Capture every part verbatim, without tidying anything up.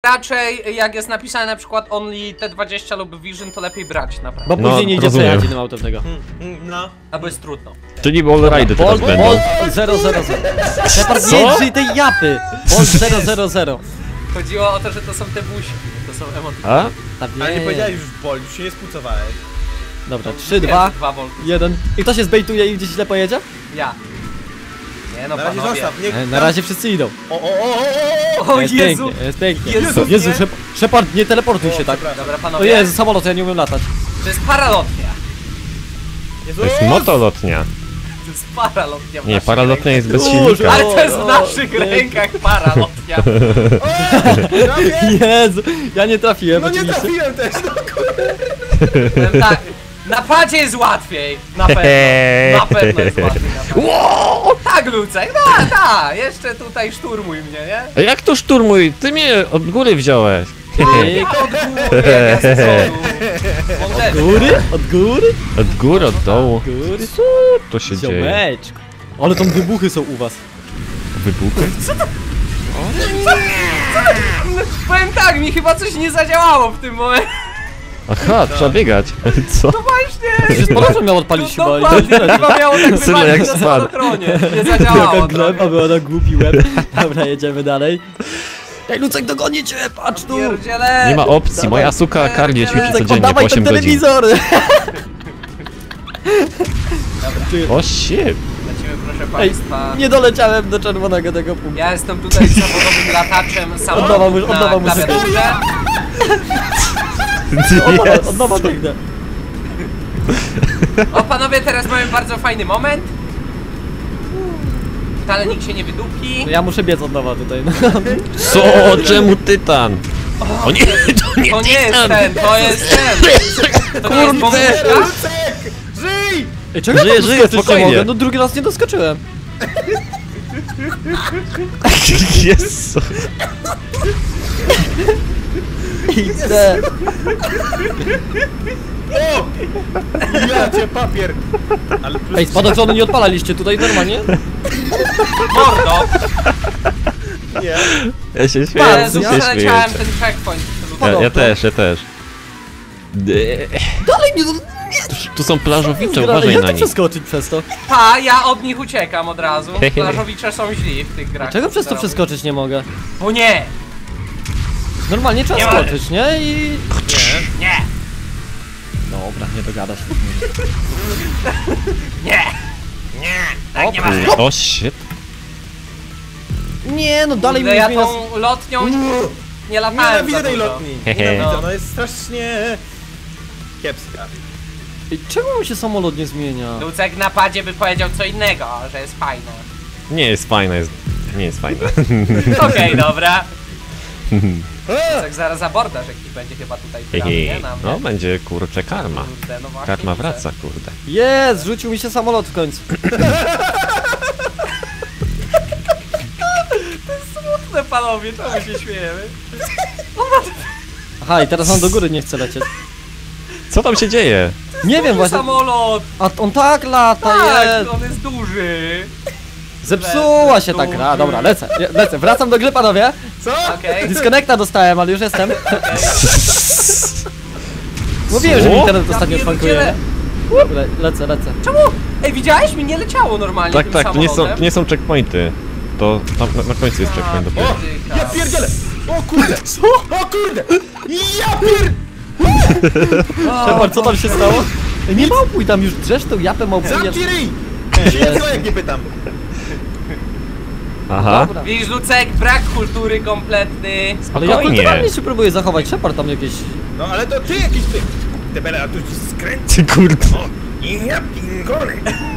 raczej jak jest napisane na przykład only T dwadzieścia lub Vision, to lepiej brać naprawdę. Bo No, później nie idzie rozumiem. przejechać innym autem tego. No. Albo jest trudno. Czyli wallride'y teraz będą. Bolt zero zero zero. Shepard, Co? nie drzyj tej japy! Bolt zero zero zero. Chodziło o to, że to są te busi. To są emoty. A? Ale nie powiedziałeś już Bolt, już się nie spucowałeś. Dobra, trzy, dwa, dwa volty. jeden. I kto się zbejtuje i gdzieś źle pojedzie? Ja. Nie no, Na razie panowie. zostaw, nie... E, Na razie wszyscy idą. O, o, o, o, o, O Jest Jezu! pięknie, jest pięknie. Jezu, Jezu, nie. Shep Shepard, nie teleportuj się o, tak. przepraszam. Dobra, O panowie. Jezu, samolot, ja nie umiem latać. To jest paralotnia. Jezu. To jest motolotnia. To jest paralotnia w Nie, naszych paralotnia jest bez Dużo. silnika. Ale to jest w O, naszych o, rękach paralotnia. Trafię? Jezu, ja nie trafiłem No nie oczywiście. trafiłem też, no kurde. Powiem tak, na padzie jest łatwiej. Na pewno. Na pewno jest łatwiej na padzie. Tak, Lucek, da, da. Jeszcze tutaj szturmuj mnie, nie? A jak to szturmuj? Ty mnie od góry wziąłeś. Ej, Od góry, ja z przodu. Od góry? Od góry? Od góry, od dołu. Od góry? Co to się dzieje? Ziomeczku. Ale tam wybuchy są u was. Wybuchy? Powiem tak, mi chyba coś nie zadziałało w tym momencie. Aha, trzeba biegać. Co? No właśnie. Przecież Polacą miał odpalić No chyba. dokładnie, chyba miało tak Sylo, jak wywalić na spadł. spadochronie. Nie Jaka zadziałało gleba trochę. była na głupi łeb. Dobra, jedziemy dalej. Ej, Lucek, dogonię cię, patrz tu! Pierdziele. Nie ma opcji, moja suka kardio ćwiczy Lucek, codziennie po Oddawaj ten osiem godzin. telewizor! O shit! Lecimy, proszę Ej, państwa. nie doleciałem do czerwonego tego punktu. Ja jestem tutaj zawodowym lataczem samolotu Oddawam mu- na oddawam mu klawiaturze. Od, od nowa biegnę. O panowie, teraz mamy bardzo fajny moment. Wcale nikt się nie wydupi. Ja muszę biec od nowa tutaj. No. Co? Czemu tytan? O nie, to nie To nie jest tytan! ten, to jest ten. To nie jest bombka? Lucek! Żyj! Ej, czego Żyję, ja żyję, doskoczyć nie spokojnie. mogę? No drugi raz nie doskoczyłem. Jezu! Idę. O! Ja cię papier! Ale plus... Ej, spadochronu nie odpalaliście tutaj normalnie? Mordo. Nie. Ja się śmieję, Jezu, ty się przeleciałem śmiejesz. ten checkpoint. Ja, ja też, ja też. Dalej nie... Tu są plażowicze, Jak uważaj to na nich. przeskoczyć przez to? Pa, ja od nich uciekam od razu. Plażowicze są źli w tych grach. Czego przez to komputerowych. przeskoczyć nie mogę? O nie! Normalnie trzeba Nie skoczyć, nie? I... Nie! Dobra, nie dogadasz. Nie! Nie! Tak nie ma. O shit. Nie, no dalej mi Kurde, ja zmienia... tą lotnią nie latałem Nienawidzę za tej dużo. lotni. Hehe. Nienawidzę, No. no jest strasznie... kiepska. Ej, czemu mi się samolot nie zmienia? Lucek na padzie by powiedział co innego, że jest fajne. Nie jest fajna, jest... Nie jest fajna. Okej, dobra. Lucek zaraz abordaż jakiś będzie chyba tutaj grał, nie? Na mnie. No będzie kurczę karma. Kurde, no właśnie Karma widzę. wraca, kurde. Jest, rzucił mi się samolot w końcu. Smutne panowie, czemu się śmiejemy? Aha, i teraz on do góry nie chce lecieć. Co tam się dzieje? Nie wiem Duży właśnie. samolot! A on tak lata, Tak, jest. on jest duży. Zepsuła się ta gra. Dobra, lecę, je- lecę. Wracam do gry, panowie. Co? Okej. Disconnecta dostałem, ale już jestem. Mówiłem, Co? że mi internet Ja ostatnio szwankuje. pierdzielę. Dobra, lecę, lecę. Czemu? Ej, widziałeś? Mi nie leciało normalnie Tak, tym tak, to nie są, samolotem. to nie są checkpointy. To tam na, na końcu jest checkpoint A, dopiero. pierdyka. Ja pierdzielę! O kurde! O kurde! Ja pier... Shepard, co tam się stało? Ej, nie małpuj tam już, drzesz tą japę małpuje. Zamknij ryj! Jest. Co jak nie pytam? Aha. Dobra. Widzisz, Lucek, brak kultury kompletny. Ale ja Spokojnie. kulturalnie się próbuję zachować. Shepard tam jakieś... No ale to ty jakiś ty! Debele, a tu ci skręci. Ty kurde. I ja pingole!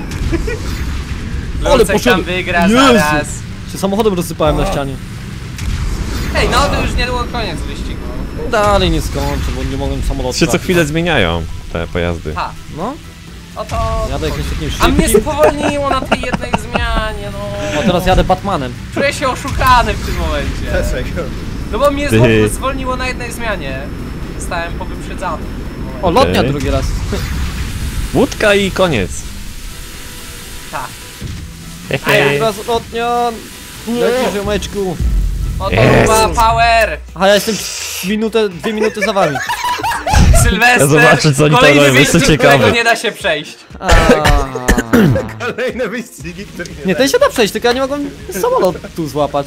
Ale Lucek poszedł. tam wygra Jezu. zaraz. Się samochodem rozsypałem na ścianie. Ej, no to już niedługo koniec wyścigu. Dalej nie skończę, bo nie mogłem samolotu. Się co trafić. chwilę zmieniają te pojazdy. Ha, No, oto... jadę jakimś takim A mnie szybkim. spowolniło na tej jednej zmianie, no. A teraz jadę Batmanem. Czuję się oszukany w tym momencie. Dlaczego? No bo mnie Ty. zwo- zwolniło na jednej zmianie. Zostałem powyprzedzany. w tym momencie. O, lotnia Okej. drugi raz. Łódka i koniec. Tak. Hehe. Drugi raz lotnia. Lecisz, ziomeczku. Oto Yes. ma power! A ja jestem minutę, dwie minuty za wami. Sylwester, Zobaczę, co oni tam kolejny robią, jest to wyścig, ciekawe. którego nie da się przejść. A... Kolejne wyścigi, których nie Nie, da ten się da przejść, tylko ja nie mogłem samolot tu złapać.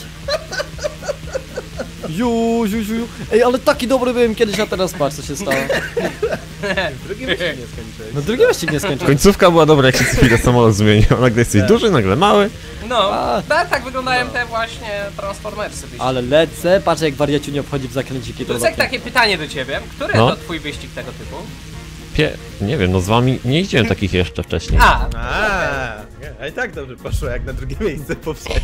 Ju, ju, ju, ju. Ej, ale taki dobry byłem kiedyś, a teraz patrz co się stało. Drugi wyścig nie skończyłeś. No drugi wyścig nie skończyłem. Końcówka była dobra, jak się co chwilę samolot zmienił. Nagle jesteś duży, nagle mały. No, A. tak, tak wyglądają te właśnie Transformersy wyścigi. Ale lecę, patrz jak wariaciu nie obchodzi w zakręciki to Lucek, takie pytanie do ciebie. Który No. to twój wyścig tego typu? Pie... Nie wiem, no z wami nie jeździłem takich jeszcze wcześniej. A, A, a i tak dobrze poszło, jak na drugie miejsce powszedł.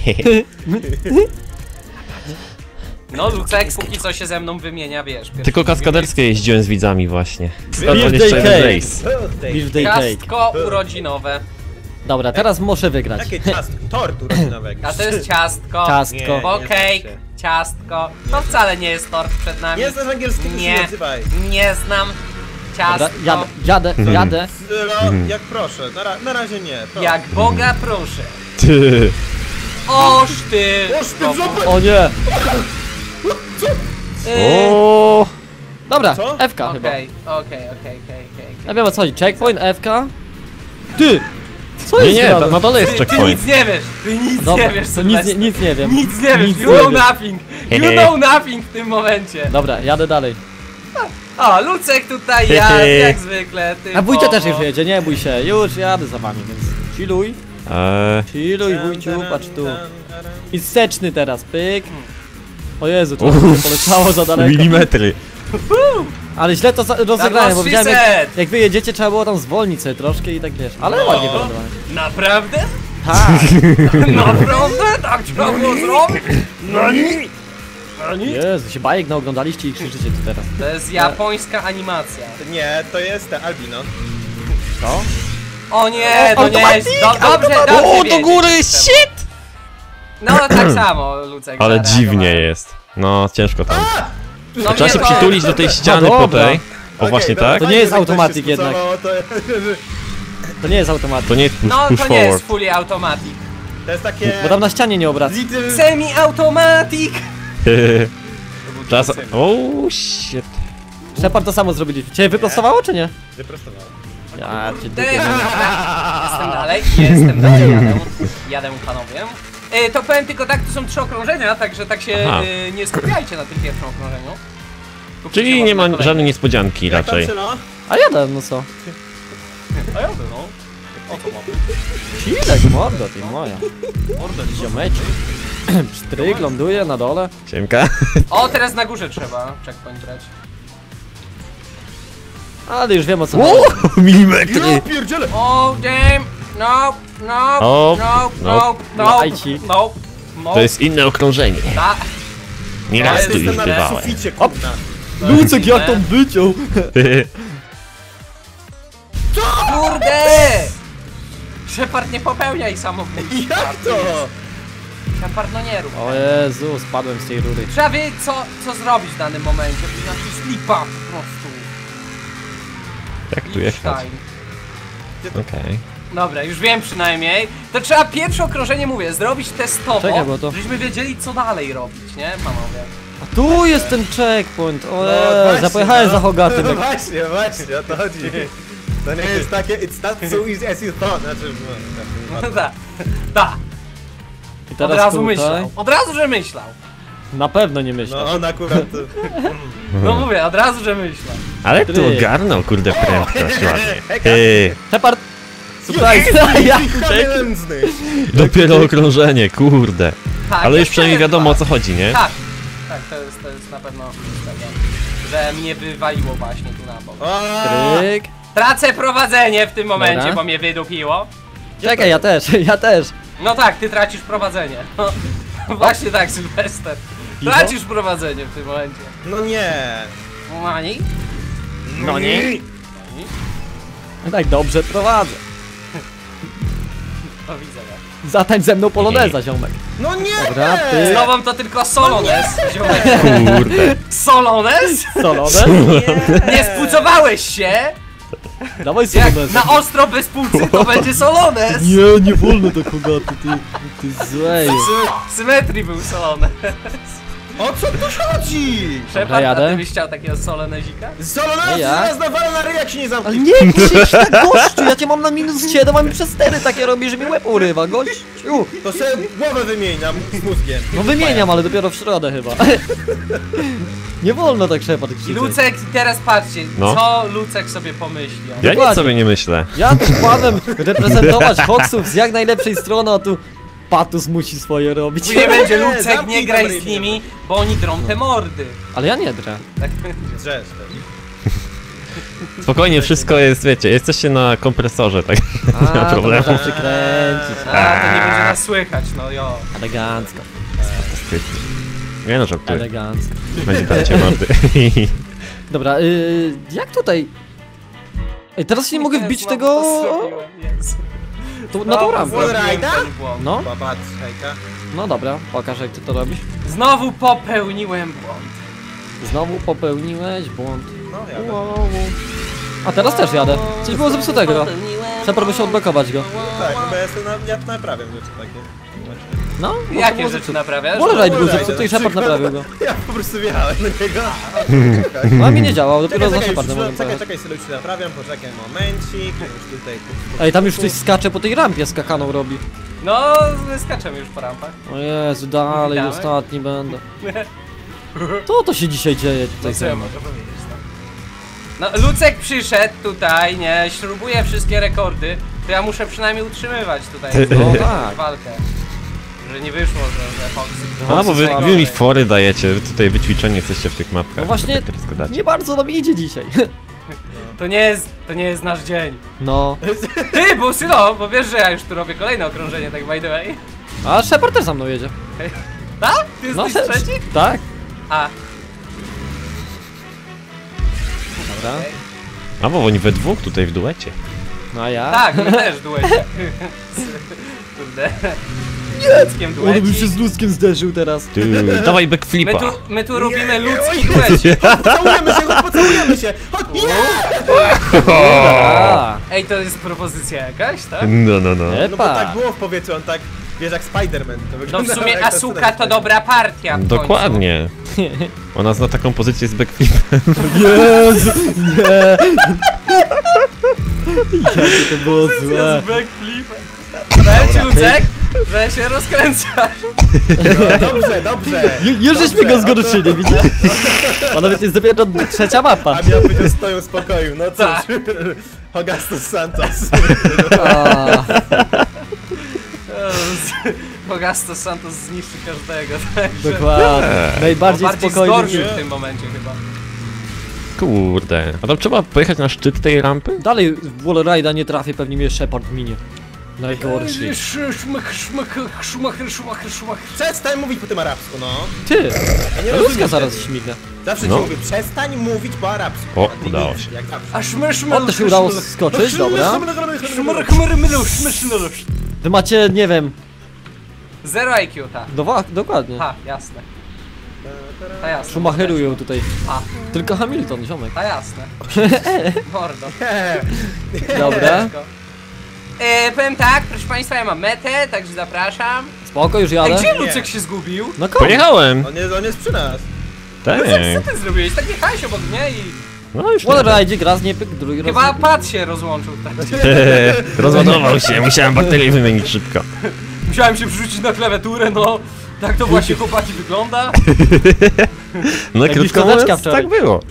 no Lucek póki co się ze mną wymienia, wiesz. pierwszy Tylko drugi kaskaderskie jeździłem z widzami właśnie. Birthday dwadzieścia jeden cake. race. Birthday miejsce. cake. Ciastko urodzinowe. Dobra, teraz muszę wygrać. Jakie ciastko, tort urodzinowego. A to jest ciastko. Ciastko. Nie. Bo cake, ciastko. To wcale nie jest tort przed nami. Nie znasz angielskiego, się Nie. nie odzywaj. Nie znam. Dobra, Ciastko. jadę, jadę, jadę. No, jak proszę, na, ra na razie nie. Proszę. Jak Boga proszę. Ty. Oż ty! Oż ty w żopę! O nie! Yy, O. Dobra, Co? F K chyba. Okej, okej, okej, okej, okej. Ja wiem o co chodzi, checkpoint, F K. Ty! Co Nie, jest nie, grane? na dole jest Ty, ty checkpoint. nic nie wiesz! Ty nic Dobra, nie wiesz, to nic, nie, Sylwester. nic nie wiem. Nic nie wiesz, Nic you nie know wiem. nothing! You know nothing w tym momencie! Dobra, jadę dalej. O, Lucek tutaj ja, Hehe. jak zwykle, ty. A wujcie też już jedzie, nie bój się, już jadę za wami, więc chilluj, Eee, chilluj wujciu, patrz tu. I wsteczny teraz, pyk. O Jezu, to Uff. poleciało za daleko. milimetry. Ale źle to za- rozegrałem, bo was widziałem she jak, said. jak wy jedziecie trzeba było tam zwolnić sobie troszkę i tak wiesz, ale No. ładnie wylądowałem. Naprawdę? Tak, Naprawdę? Tak trzeba było zrobić? No nie! No nie! Jezu, się bajek naoglądaliście i krzyczycie tu teraz. To jest japońska animacja. Nie, to jest ten albino. Co? O nie, O, to nie jest. automatik, Do, dobrze, dobrze. O, do wiedzieć, góry, czemu. shit! No tak samo, Lucek. Ale zareagowałem. dziwnie jest. No, ciężko tam. No Trzeba nie, się to- przytulić do tej ściany No po dobra. tej. O, właśnie dobra, tak? To nie fajnie, jest że ktoś się automatik jednak. spucował, To, To nie jest automat. To nie jest push, No push to nie forward. jest fully automatic. to jest takie... Bo tam na ścianie nie obraca. Little... Semi-automatic! Czas... O, shit. Shepard to samo zrobiliśmy. Cię wyprostowało czy nie? Wyprostowało. Ja cię Ty, dupie. jestem dalej, jestem dalej, jadę, jadę panowie. E, to powiem tylko tak, to są trzy okrążenia, także tak się Aha. e, nie skupiajcie na tym pierwszym okrążeniu. Skupcie Czyli się nie na ma kolejnym. żadnej niespodzianki Jak tam raczej. Sylo? A jadę, no co? A jadę no. O to mamy. Cilek, mordo, ty moja. Mordę, Ziomeczki. Pstryk, ląduje na dole. Siemka. O, teraz na górze trzeba checkpoint brać. Ale już wiem o co O, chodzi. milimetry. Ja pierdzielę! O, damn! No, no, O, no, no. no, no, Lajcik. no, no. To jest inne okrążenie. Ta, Nieraz To tu jest już na bywałem. suficie, kurna. Lucek, jak tam wyciął? kurde! Shepard, nie popełniaj samobójstwa. Jak to? Shepard, no nie rób. O Jezu, spadłem z tej rury. Trzeba wiedzieć co, co zrobić w danym momencie, to znaczy slipa po prostu. Jak tu jechać? Einstein. Okej. Dobra, już wiem przynajmniej. To trzeba pierwsze okrążenie, mówię, zrobić testowo, Czekaj, bo to- żebyśmy wiedzieli co dalej robić, nie panowie? A tu jest ten checkpoint. O No Jezu, właśnie, ja pojechałem no. za Hogatym. No jak- właśnie, właśnie, o to chodzi. To nie jest takie, it's not so easy as you thought. Znaczy, no, No tak, tak, I od teraz razu tutaj. myślał, od razu, że myślał. Na pewno nie myślę. no on akurat... No mówię, od razu, że myślał. Ale tu Ty. ogarnął, kurde, prędkość ładnie. Hej, Ty, Shepard! Surprise! Ja uciekł. nędzny. dopiero okrążenie, kurde. Tak, Ale już jeszcze przynajmniej jest wiadomo o dwa. co chodzi, nie? Tak, tak, to jest, to jest na pewno tego, że mnie wywaliło właśnie tu na bok. O, Tryk. Tracę prowadzenie w tym momencie, Dobra. bo mnie wydupiło. Czekaj, ja też, ja też. No tak, ty tracisz prowadzenie. Właśnie tak, Sylwester. Iwo? Tracisz prowadzenie w tym momencie. No nie. Mani? No nie. Tak dobrze prowadzę. To widzę, ja. Zatańcz ze mną poloneza, ziomek. No nie! Dobra, ty. Z tobą to tylko Solones, ziomek. Kurde. Solones? Solonez? Nie spucowałeś się? Dawaj Jak Solonez. na ostro bez płucy to będzie Solones. Nie, nie wolno tak Hogaty, ty, ty złej. Sy symetrii był Solones. O co tu chodzi? Shepard, a jadę. ty byś chciał takiego solonezika? Solonaz Nie ja. zaraz nawala na ryj, jak się nie Ale zamknie. nie, krzyż tak gościu, ja cię mam na minus siedem, a mi przez cztery takie robi, że mi łeb urywa, gościu. To sobie głowę wymieniam z mózgiem. No wymieniam, ale dopiero w środę chyba. Nie wolno tak Shepard I krzyczeć. Lucek, teraz patrzcie, No. co Lucek sobie pomyśli. Ja nic Dokładnie. sobie nie myślę. Ja tu panem reprezentować Hoxów z jak najlepszej strony, a tu Patus musi swoje robić. Później będzie Nie, Lucek, zamknij nie graj tam z nimi, bo oni drą te mordy. Ale ja nie drę. Tak. Drzesz. Spokojnie, wszystko jest, wiecie, jesteście na kompresorze, tak? A, Nie ma to problemu. można przykręcić. A, to nie będzie nas słychać, no jo. Elegancko, Nie no, żartuję. elegancko. Będzie darcie mordy. Dobra, yy, jak tutaj? Ej, teraz się nie mogę wbić Znowu tego... to zrobiłem, Jezu. Tu, na Znowu tą rampę. zrobiłem Wallride'a? ten błąd. No, Popatrz, hejka. no dobra, pokaż jak ty to robisz. Znowu popełniłem błąd. Znowu popełniłeś błąd. No, jadę. Wow. A teraz też jadę. Coś było zepsutego. Shepard musiał odblokować go. Tak, no bo ja sobie na, ja naprawiam rzeczy takie. No, bo Jakie było rzeczy zepsute. naprawiasz? Wallride był Wallride, zepsuty i na Shepard przykład. naprawił go. Ja po prostu wjechałem na niego. No a mi nie działał, dopiero Czekaj, za czekaj, Shepardem już, mogłem czekaj, pojechać. czekaj, sobie już naprawiam, poczekaj momencik, już tutaj... Ej, tam już ktoś skacze po tej rampie skakaną robi. No, skaczemy już po rampach. O Jezu, dalej, Witamy. ostatni będę. Co to się dzisiaj dzieje tutaj Co ze ja mną? mogę powiedzieć, no? No, Lucek przyszedł tutaj, nie, śrubuje wszystkie rekordy, to ja muszę przynajmniej utrzymywać tutaj No tak. walkę. Że nie wyszło, że, że Foxy... A, bo wy, Foxy wy mi fory dajecie, wy tutaj wyćwiczeni jesteście w tych mapkach. No właśnie, Tak teraz gadacie. nie bardzo nam idzie dzisiaj. To nie jest, to nie jest nasz dzień. No. Ty, bo Sylo, bo wiesz, że ja już tu robię kolejne okrążenie, tak by the way. A Shepard też za mną jedzie. Tak? Ty No jesteś trzeci? Tak. A, Dobra. okej. A, bo oni we dwóch tutaj w duecie. No a ja? Tak, my też duecie. Kurde. Ludzkiem On by się duecik. z ludzkiem zderzył teraz. Ty, dawaj My backflipa. tu, my tu robimy Nie, ludzki oj, duecik. Pocałujemy się, chodź, pocałujemy się! Chodź, nie! A, Ej, to jest propozycja jakaś, tak? No, no, no. No bo tak epa. było w powietrzu, on tak, wiesz, jak Spider-Man to No w wygląda. sumie jak Asuka to ten- dobra partia w końcu. Dokładnie. Ona zna taką pozycję z backflipem. Jezu, nie. Jakie to było złe. Z backflipem. Powiem ci, Lucek, że się rozkręcasz. No, dobrze, dobrze. Ju, już żeśmy go zgorszyli, widzisz? A nawet jest dopiero trzecia mapa. A miał być o stoją spokoju, no Tak. cóż. Augustus Santos. A, Pogastos Santos zniszczy każdego, także... dokładnie. Najbardziej Bardziej spokojny. zgorszył w tym momencie chyba. Kurde. A tam trzeba pojechać na szczyt tej rampy? Dalej w Wallride'a nie trafię, pewnie mnie Shepard minie. Najgorszy. Szmach, szmach, szmach, szmach, szmach. Przestań mówić po tym arabsku, no. Ty! Ja nie Ludzka rozumiem zaraz wtedy. śmignę. Zawsze No. ci mówię, przestań mówić po arabsku. O, A ty udało nic, się. Jak zawsze. A szmy, szmy, O, to się udało skoczyć, dobra. Szmar, chmar, mylusz, szmy, sznylusz. Wy macie, nie wiem, Zero I Q, ta. dowa- dokładnie. Ha, jasne. Ta jasne. Schumacherują tutaj. Ha, Tylko Hamilton, ziomek. ta jasne. Mordo. Dobra. E, powiem tak, proszę państwa, ja mam metę, także zapraszam. Spoko, już Ej, jadę. gdzie Lucek się zgubił? No komu? Pojechałem! On jest, on jest przy nas. Tak. Lucek, co ty zrobiłeś? Tak jechałeś obok mnie i... No już W Wallride'zie raz nie pyk, drugi raz Chyba nie pyk. pad się rozłączył tak. Rozładował się, musiałem baterię wymienić szybko. Musiałem się wrzucić na klawiaturę, no. Tak to właśnie chłopaki wygląda. No Jak krótko dyskoteczka mówiąc, wczoraj. tak było.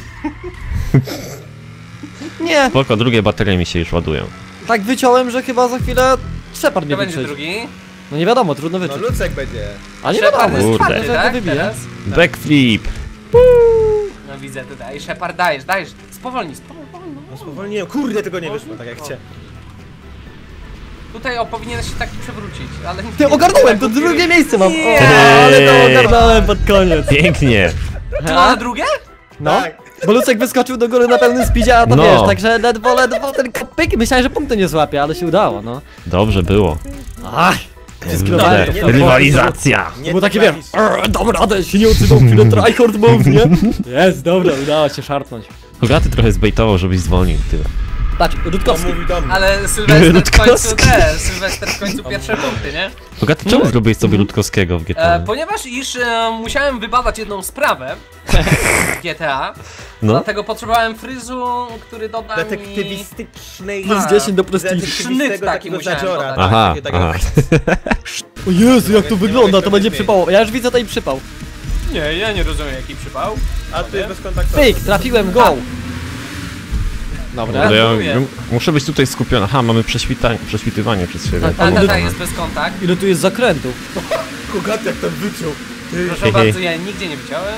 Nie, Spoko, drugie baterie mi się już ładują. tak wyciąłem, że chyba za chwilę Shepard mnie To będzie wyprzedzi. drugi. No nie wiadomo, trudno No wyczuć. Lucek będzie. A nie Shepard wiadomo, jest Kurde. czwarty, że go tak? wybije. Teraz? Backflip! No widzę tutaj. Shepard, dajesz, dajesz. Spowolnij, spowolnij. No spowolniłem, kurde, tego nie wyszło, tak jak chciałem. Tutaj o, powinien się tak przewrócić, ale... Ty, ogarnąłem, to drugie miejsce mam. O, Nie. ale to ogarnąłem pod koniec. Pięknie! To na drugie? No, Tak. bo Lucek wyskoczył do góry na pełnym speedzie, a to No. wiesz, także ledwo, ledwo ten kopyk. Myślałem, że punktu nie złapie, ale się udało, no. Dobrze było. Ach, Kurde, nie, rywalizacja! Nie to było takie, wiesz, trafisz. "Arr, dam radę, się nie odsypał chwilę, tryhard move, nie? Jest, dobra, udało się szarpnąć. Bogaty trochę zbejtował, żebyś zwolnił tyle. Patrz, To Rutkowski. mówi do mnie. Ale Sylwester w końcu Rutkowski. też, Sylwester w końcu pierwsze punkty, nie? Bogaty, czemu zrobiłeś sobie Rutkowskiego w G T A? E, ponieważ iż e, musiałem wybadać jedną sprawę w G T A, No. dlatego potrzebowałem fryzu, który doda mi... Detektywistycznej... Plus dziesięć do prestiżu. Sznyt taki musiałem dodać. Aha, takie- takie- aha. O Jezu, jak to Nie wygląda, mogę to będzie sobie przypał. Ja już widzę tutaj przypał. Nie, ja nie rozumiem jaki przypał. A ty bezkontaktowy. Pyk, trafiłem, go! Dobra. Ale ja, Gratuluję. ja muszę być tutaj skupiony. Aha, mamy prześwitanie, prześwitywanie przez siebie. Tak, A Ale tata to- jest bez kontakt. Ile tu jest zakrętów? Kogat jak tam wyczuł. Ty. Proszę bardzo, ja nigdzie nie widziałem.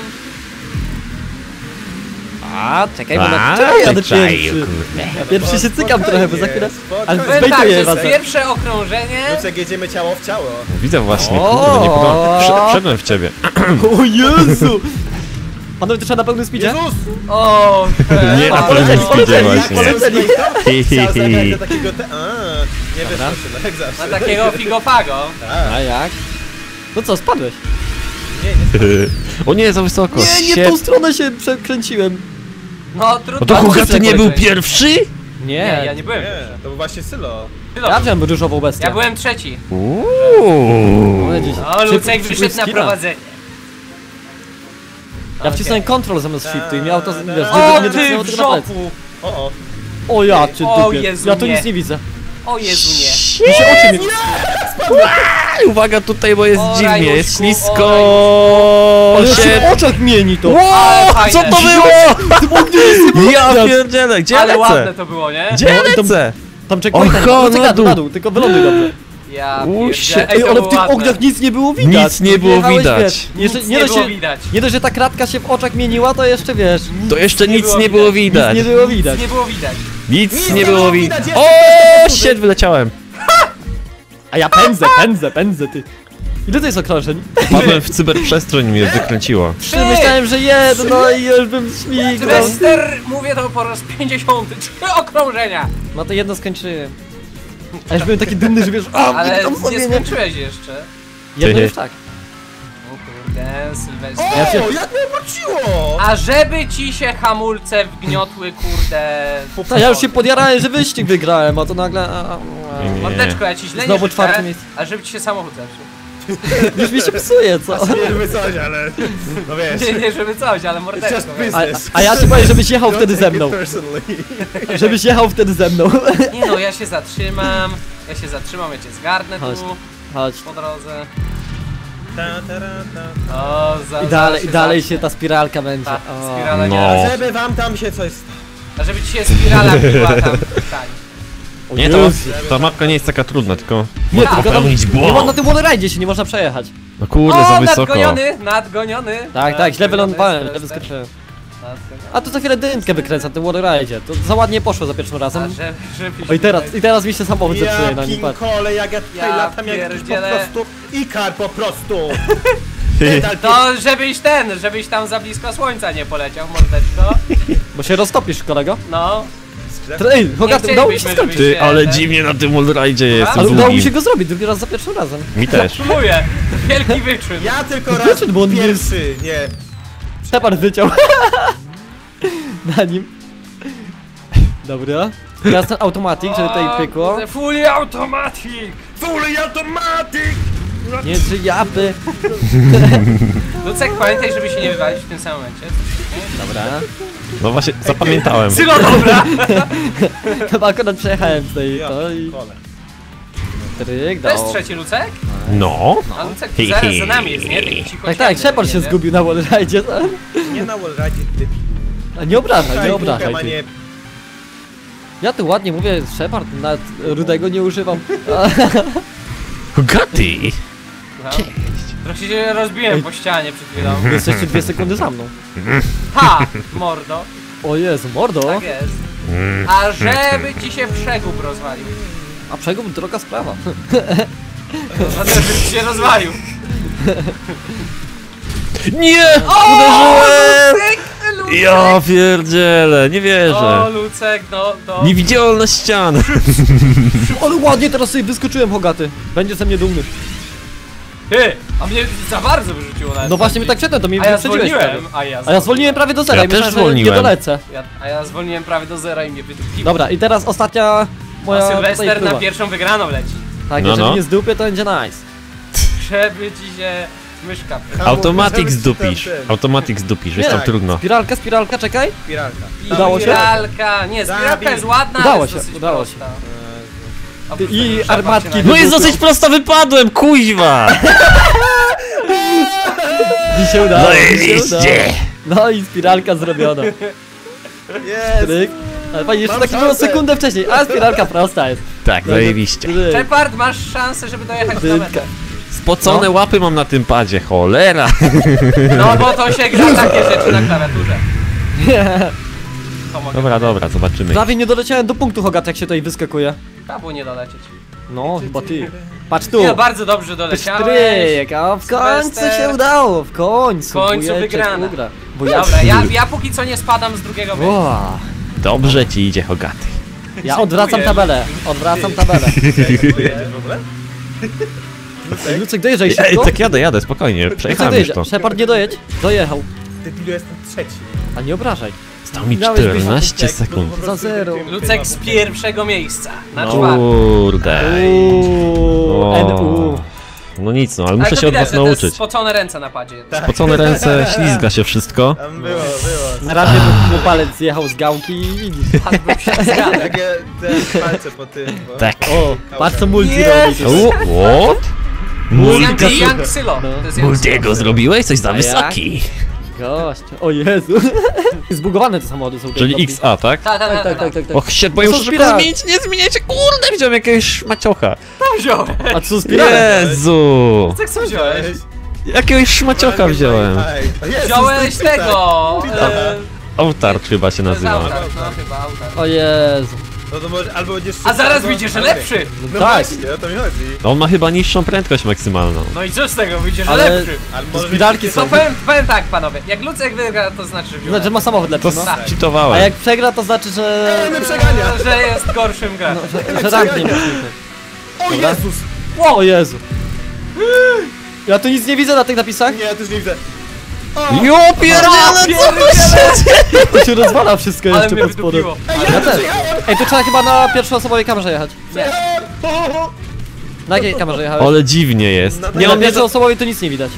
A, czekaj, bo A, na... Czekaj, jadę czekaj, pierwszy. kurde. Ja pierwszy się cykam trochę, bo za chwilę... Ale Powiem tak, to zbejtuję jest was. pierwsze okrążenie. Lucek, jedziemy ciało w ciało. Widzę właśnie, O! kurde, nie podoba. Prze Wszedłem w ciebie. O Jezu! Panowie, to trzeba na pełnym speedzie? Jezus! O, Nie, na ale- pewno polecieli, speedzie polecieli, właśnie. polecieli. Chciał zagrać do takiego te... A, nie wiesz, Dobra. co jak zawsze. Na takiego figofago. A, A jak? No co, spadłeś? nie, nie. O nie, za wysoko. Nie, nie w tą stronę się przekręciłem. No trudno. No to A, Hugaty nie był polecieć. pierwszy? Nie, ja nie byłem. Nie, to był właśnie Sylo. Ja wziąłem różową bestię. Ja byłem trzeci. Uuu. Powiedzieć. O, Lucek Przy- wyszedł na przypływ prowadzenie. Ja wcisnąłem kontrol zamiast shiftu i miał to, wiesz, O, nie, nie ty dotknęło w tego na plecy. żopu! O, o. O ja, cię O, dupie. Jezu, Ja tu nie. nic nie widzę. O Jezu, nie. Mi się oczy mi... Ej, uwaga, tutaj, bo jest O, dziwnie, Rajuszku, jest o, ślisko. Ale się... się w oczach mieni to. Wow, fajne. co to było? Ja widać. pierdzielę, gdzie Ale ładne lecę? to było, nie? Gdzie No, to- lecę? Tam checkpoint, Oho, no, na na dół, dół. na dół, tylko wyląduj dobrze. Ja U, pierdzie- się- Ej, to ale było w tych ładne. ognach nic nie było widać. Nic nie było Jechałeś, widać. wiesz, Jeszcze, Nic nie, nie dość, było się, widać. nie dość, że ta kratka się w oczach mieniła, to jeszcze wiesz, To jeszcze nie nic było nie widać. było nic widać. nie było widać. Nie było widać. Nic nie było widać. widać, O, jeszcze shit, wyleciałem. A ja pędzę, pędzę, pędzę, ty. Ile to jest okrążeń? Padłem w cyberprzestrzeń i mnie wykręciło. Trzy, myślałem, że jedno i już bym śmigał. Sylwester, mówię to po raz pięćdziesiąty. Trzy okrążenia. No to jedno skończyłem. A już byłem taki dumny, że wiesz, a, Ale tam nie sobie nie... skończyłeś jeszcze. Jedno już tak. O kurde, Sylwester. Ja się- O, jak mnie obróciło! A żeby ci się hamulce wgniotły, kurde... A ja już się podjarałem, że wyścig wygrałem, a to nagle... A, a, a. Nie. Mordeczko, ja ci źle Znowu nie życzę, czwarte miejsce. a żeby ci się samochód zepsuł. Już mi się psuje, co? Nie wiem coś, ale... No wiesz... Nie, nie, żeby coś, ale It's mordeczko. just wiesz. A, business. a ja ci powiem, żebyś jechał Don't wtedy take ze it mną. personally. Żebyś jechał wtedy ze mną. Nie no, ja się zatrzymam, ja się zatrzymam, ja cię zgarnę Chodź. tu, Chodź. po drodze. Ta, ta, ra, ta. O, za, I dalej, zaraz i dalej zacznie. się ta spiralka będzie. Ta O. spirala No. nie... Żeby wam tam się coś... A żeby ci się spirala biła tam, tak. O Nie, to, Jezu. ta mapka nie jest taka trudna, tylko Nie, można tylko tam, popełnić nie można błąd. tym wallride'zie się nie można przejechać. No kurde, za O, wysoko. nadgoniony, nadgoniony. Tak, tak, źle Nadgoniony wylądowałem, źle Sylwester. wyskoczyłem. Nadgoniony. A tu za chwilę dymkę wykręcam na tym wallride'zie. To za ładnie poszło za pierwszym A razem. że, żebyś O i teraz, tutaj- i teraz mi się samochód zepsuje Ja na nim, patrz. pinkole, jak ja tutaj Ja latam, jak jakiś po pierdzielę. prostu... Ikar po prostu! To żebyś ten, żebyś tam za blisko słońca nie poleciał, mordeczko. Bo się roztopisz, kolego. No. Ej, Hogaty, udało mi się chcielibyśmy, skończyć. żebyś- Ty, ale dziwnie na tym wallride'zie jest, Ale to udało mi długi. się go zrobić, drugi raz za pierwszym razem. Mi też. Gratuluję. Wielki wyczyn. Ja tylko raz Wyczyn, bo on nie- pierwszy, nie. Shepard wyciął. Na nim. Dobra. Teraz ten automatik, żeby tutaj pykło. O, Fully automatic. Fully automatic! Nie, czy japy. Lucek, pamiętaj, żeby się nie wywalić w tym samym momencie. Dobra. No właśnie, zapamiętałem. Sylo, dobra. Chyba akurat przejechałem tutaj Ja to i... pinkole. Tryk, To jest dał. trzeci Lucek? No. A Lucek zaraz za nami jest, nie? Taki cicho Tak, tak, Shepard się zgubił na wallride'zie. Nie na wallride'zie, ty... A nie obrażaj, nie Daj obrażaj piłkę, a ty. nie... Ja tu ładnie mówię Shepard, nawet rudego nie używam. Hugaty. Trochę się rozbiłem po ścianie przed chwilą. Jesteście dwie sekundy za mną. Ha! Mordo. O Jezu, mordo. Tak jest. A żeby ci się przegub rozwalił. A przegub droga sprawa. Dlatego, żeby ci się rozwalił. Nie! O, Uderzyłem! Lucek, Lucek. Ja pierdzielę, nie O, wierzę. Lucek, no, no. Niewidzialna ściana. Ale ładnie teraz sobie wyskoczyłem, Hogaty. Będzie ze mnie dumny. Ty, a mnie za bardzo wyrzuciło na No właśnie mi tak przedtem, to mnie A ja wyprzedziłeś prawie. zwolniłem, a ja A ja zwolniłem prawie do zera Ja i też myślałem, że nie zwolniłem. dolecę. Ja, a ja zwolniłem prawie do zera i mnie wydupiło. Dobra, i teraz ostatnia moja A tutaj Sylwester próba. na pierwszą wygraną leci. Tak, No, jeżeli no. nie zdupię, to będzie nice. Żeby ci się myszka... Automatic Żeby zdupisz. ten- Automatic zdupisz, jest tam tak. trudno. Spiralka, spiralka, czekaj. Spiralka. Udało się? Spiralka, nie, spiralka Zabij. jest ładna, Udało ale jest się, dosyć udało się. prosta. Ty- Oprócz i tego, że armatki szapa się No na- jest dosyć prosto, wypadłem, kuźwa! Mi się udało, mi się Zajebiście. udało. No i spiralka zrobiona. Jest! Tryk. Ale pani jeszcze Mam taki było szansę. sekundę wcześniej, a spiralka prosta jest. Tak, zajebiście. Tryk. Shepard, masz szansę, żeby dojechać do Dymka. mety. Spocone No. łapy mam na tym padzie, cholera. No bo to się gra takie rzeczy na klawiaturze. To mogę Dobra, powiedzieć. dobra, zobaczymy. Prawie nie doleciałem do punktu, Hogat, jak się tutaj wyskakuje. Da było nie dolecieć. No, chyba ty. Patrz tu. Nie, bardzo dobrze doleciałeś. Psztryk, a w końcu Sylwester. się udało, w końcu. W końcu Wujeczek wygrana. ugra. Bo ja, Dobra, ja, ja póki co nie spadam z drugiego miejsca. Ła. Dobrze ci idzie, Hogaty. Ja odwracam Dziękuję. tabelę, odwracam tabelę. Jedziesz w ogóle? Ej, Lucek, dojeżdżaj Ej, szybko. tak jadę, jadę, spokojnie, Lucek, przejechałem już to. dojedzie. Shepard, nie dojedź. Dojechał. Debilu, jestem trzeci. A nie obrażaj. Stał mi Dałeś mi czternaście sekund. Za zero. Lucek z pierwszego miejsca, na No czwartym. kurde. Uuuu, O. N U. No nic no, ale Ale muszę to się od widać, was że te nauczyć. spocone ręce na padzie. Spocone ręce, ślizga się wszystko. Tam było, było. Na razie mu palec zjechał z gałki i widzisz. Pan był przezgany. Takie te palce po tym. Bo... Tak. O, patrz co multi Jezu. robi. O, what? Young, young Sylo. No. To jest Young Multiego Sylo. zrobiłeś? Coś za A jak? wysoki. Gość, o Jezu. Zbugowane te samochody są. tej Czyli kopii. X A, tak? Tak, tak, Tak, tak, tak, tak. tak. Och, shit, bo ja To muszę są szybko spirale. zmienić, nie zmieniajcie, kurde, wziąłem jakiegoś maciocha. To wziąłem. A co spirale? Jezu! Tak co wziąłeś? Jakiegoś szmaciocha wziąłem. Wziąłeś tego. e, Ołtarz chyba się to jest nazywa. autar, no chyba autar. O Jezu. No to może albo będziesz A zaraz albo- wyjdziesz albo- lepszy. No tak. właśnie, o to mi chodzi. On ma chyba niższą prędkość maksymalną. No i co z tego, wyjdziesz Ale- lepszy. Albo może spiralki być- To powiem, powiem tak, panowie, jak Lucek wygra, to znaczy, że Znaczy, wziąłem. że ma samochód lepszy, no. Tak. A Cheatowałem. jak przegra, to znaczy, że... Ej, my przegania! Że jest gorszym graczem. No, że, że rank nie możliwy. O Dobra. Jezus! O Jezu. Ja tu nic nie widzę na tych napisach. Nie, ja też nie widzę. Jo, pierdziele, co to się... To się rozwala wszystko Ale jeszcze mnie pod spodem. wydupiło. Ja też. Ej, tu trzeba chyba na pierwszoosobowej kamerze jechać. Nie. Na jakiej kamerze jechałeś? Ale dziwnie jest. Na- Nie, na on mnie za... pierwszoosobowej to nic nie widać.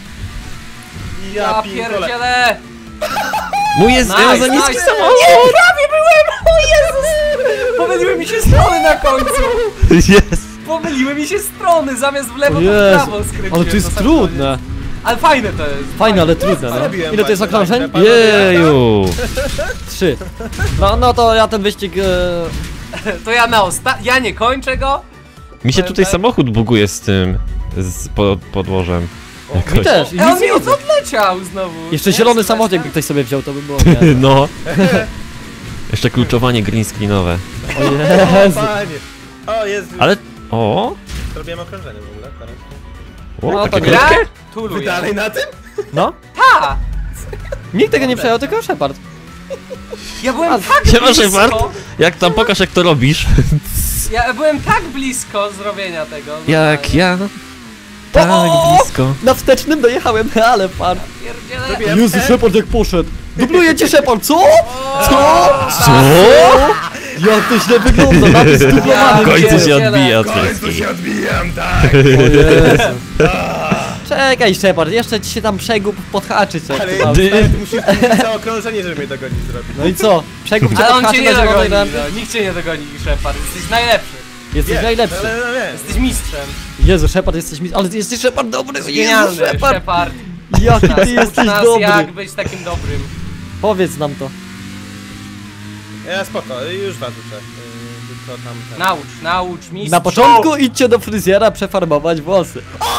Ja Ja pierdolę. pierdzielę. Mój jest Nice, ja za niski nice. samochód. Nie, prawie byłem! O Jezus! Pomyliły mi się strony na końcu. Jest. Pomyliły mi się strony, zamiast w lewo O to w Jezu. prawo skręciłem. Ale to jest na sam trudne. koniec. Ale fajne to jest. Fajne, ale trudne, no. Zrobiłem Ile to jest właśnie, okrążeń? tak, panowie. Jeju. Trzy. No, no to ja ten wyścig... E... To ja na osta... Ja nie kończę go. Mi się Powiem tutaj tak. samochód buguje z tym, z pod, podłożem. Mi Jakoś. też. I A on nic mi nie widzę. odleciał znowu. Jeszcze Nie, zielony Sylwester? samochód jakby ktoś sobie wziął, to by było nie. No. Jeszcze kluczowanie green screenowe. O O, Jezu. panie. O, jest. Ale... O! Zrobiłem okrążenie w ogóle teraz. O, No, takie to Gra? krótkie? Tuluję. Dalej na tym? No? Ha! Nikt tego nie przejął, tylko Shepard. Ja byłem A, tak Siema, blisko. Shepard. Jak tam, pokaż jak to robisz. Ja byłem tak blisko zrobienia tego. Jak ja... Tak O! blisko. Na wstecznym dojechałem, ale pan. Pierdzielę. Zrobiłem- Jezu, Shepard jak poszedł. Dubluje cię Shepard, co? Co? Co? Jak to źle wygląda, napis W dublowany. końcu się pierdzielę. odbija od W końcu wszystkich. się odbijam, tak! O Jezu. Czekaj Shepard, jeszcze ci się tam przegub podhaczy coś. Ale tu mam. Ty- ty musisz całe okrążenie, żeby mnie dogonić zrobić. No i co? Przegub cię Ale on podhaczy cię na nie zielonej dogoni. rampie. No. Nikt cię nie dogoni, Shepard. Jesteś najlepszy. Jesteś Nie, najlepszy. Ale no nie. Jesteś mistrzem. Jezu, Shepard jesteś mi... Ale ty jesteś Shepard dobry, Jezu, Genialny Shepard. Shepard. Jaki ty Ucz jesteś nas dobry. jak być takim dobrym. Powiedz nam to. Ja spoko, już was uczę. Yy, Tylko tam ten... Naucz, naucz, mistrzu. Na początku idźcie do fryzjera przefarbować włosy.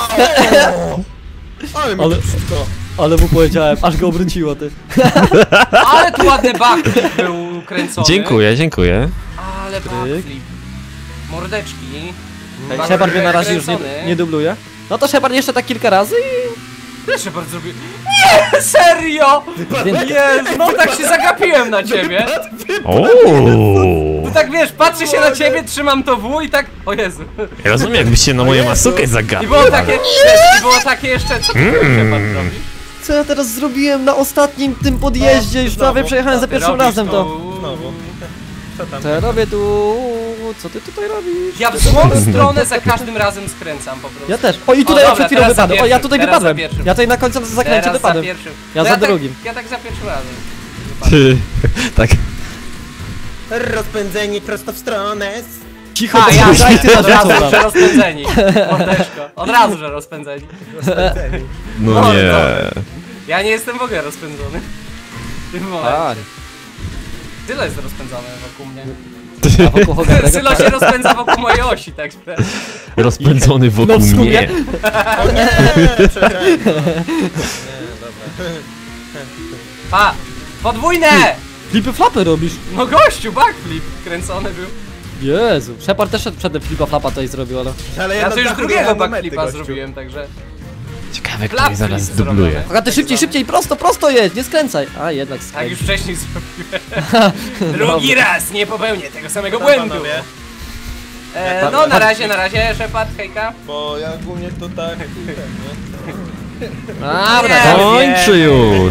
Ale mi Ale- to wszystko. Ale mu powiedziałem, aż go obróciło ty. Ale tu ładny backflip był kręcony. Dziękuję, dziękuję. Ale backflip. Mordeczki. Backflip Shepard mnie na razie już nie, kręcony. nie dubluje. No to Shepard jeszcze tak kilka razy i... Wiesz, Shepard zrobił... Nie, serio! Więc... Jezu, no tak się zagapiłem na ciebie. Ooo. tak wiesz, patrzy się na ciebie, trzymam to W i tak... O Jezu. Ja rozumiem, jakbyś się na moją masukę I zagapił. było takie... Wiesz, i było takie jeszcze... Co ty mm. robisz? Co ja teraz zrobiłem na ostatnim tym podjeździe? Już prawie znowu. przejechałem za Ty pierwszym robisz razem to. Znowu. Co tam? Co ja robię tu? Co ty tutaj robisz? Ja w złą stronę za każdym razem skręcam po prostu. Ja też. O i tutaj O, ja dobra, przed chwilą teraz za wypadłem. O ja pierwszym, tutaj teraz za wypadłem. pierwszym. Ja tutaj na końcu zakręcie Teraz za wypadłem. pierwszym. Ja No za tak, drugim. Ja tak za pierwszym razem. Ty, tak. Rozpędzenie prosto w stronę. Cicho, A, ja, daj ty na od razu, rzecz. że rozpędzeni. Mordeczko. Od razu, że rozpędzeni. Rozpędzenie. No No, nie. Ja nie jestem w ogóle rozpędzony. W tym momencie. Tak. Tyle jest rozpędzone wokół mnie. A wokół Hogarego Sylo się rozpędza wokół mojej osi, tak że... Rozpędzony wokół No w sumie. mnie. O nie, przepraszam. Nie, dobra. Pa! Podwójne! Flipy flapy robisz. No gościu, backflip kręcony był. Jezu. Shepard też przed flipa flapa tutaj zrobił, ale... Ale Ja to już na dachu drugiego jechałem na metę, backflipa gościu. zrobiłem, także... Ciekawe, Flap który zaraz flip zdubluje. zrobione. Aga, ty szybciej, szybciej, prosto, prosto jedź, nie skręcaj. A, jednak Tak skręć. już wcześniej zrobiłem. Drugi raz nie popełnię tego samego Tam, błędu. panowie. E, no na razie, na razie, Shepard, hejka. Bo ja ogólnie to tak... Dobra, Nie. to... Kończy już!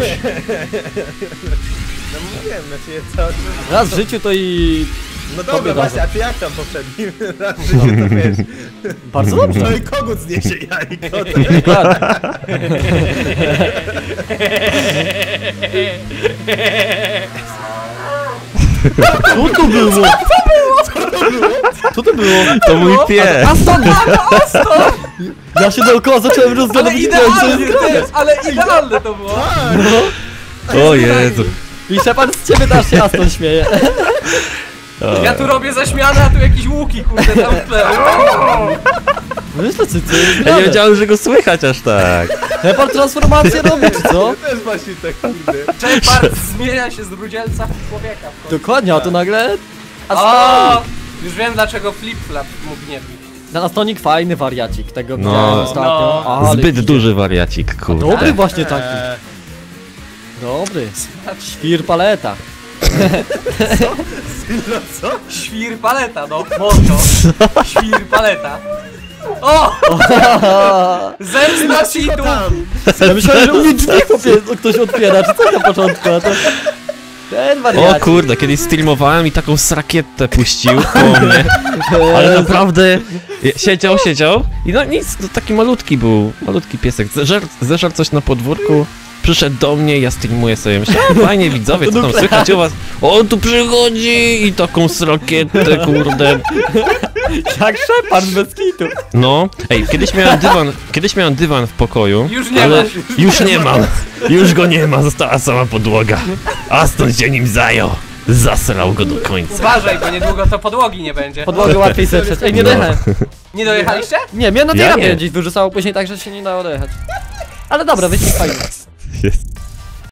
No mówiłem, znaczy co... Raz w życiu to i... No dobra, Tobie właśnie, razem. a ty jak tam poprzednim? Raz w życiu to wiesz. Bardzo dobrze. No i kogut zniesie jajko. Co to było? Co to było? To mój pies! Aston! Ja się dookoła zacząłem Ale rozglądać. idealnie, to, ale idealne to było. O Jezu. I Shepard z ciebie też się Aston śmieje. Ja tu robię zaśmiane, a tu jakieś łuki, kurde, tam w tle. Wiesz to, co ty? Ja nie wiedziałem, że go słychać aż tak. Shepard transformację robi, czy co? Też właśnie tak kurde. Shepard zmienia się z rudzielca w człowieka. w końcu. Dokładnie, a to nagle... O! Astonik! Już wiem dlaczego flip-flap mógł nie być. Ten Astonik fajny wariacik, tego No. widziałem ostatnio. No. Ale Zbyt idzie. duży wariacik, Dobry kurde. właśnie taki. Eee, Dobry. Świr paleta. no co? Świr paleta, no, mordo. Świr paleta. O! Zemsta cheatów! Tam! Ja myślałem, że u mnie drzwi chłopie- ktoś otwiera, czy co na początku, a to... Ten O wariacik. kurde, kiedyś streamowałem i taką srakietę puścił po mnie. Ale naprawdę siedział, siedział i no nic, to taki malutki był, malutki piesek. Zeżarł, zeżarł coś na podwórku, przyszedł do mnie, ja streamuję sobie, myślę, a, fajnie widzowie, co tam słychać u was? O, on tu przychodzi i taką srakietę, kurde. Jak Shepard bez kitu. No, ej, kiedyś miałem dywan, kiedyś miałem dywan w pokoju, Już nie ale masz, już już nie mam, już go nie ma, została sama podłoga. Aston się nim zajął, zasrał go do końca. Uważaj, bo niedługo to podłogi nie będzie. Podłogę łatwiej zetrzeć. Ej, nie No. dojechałem. Nie dojechaliście? Nie, mnie na tej Ja rampie nie. gdzieś wyrzucało później tak, że się nie dało dojechać. Ale dobra, wyścig fajny. Jest.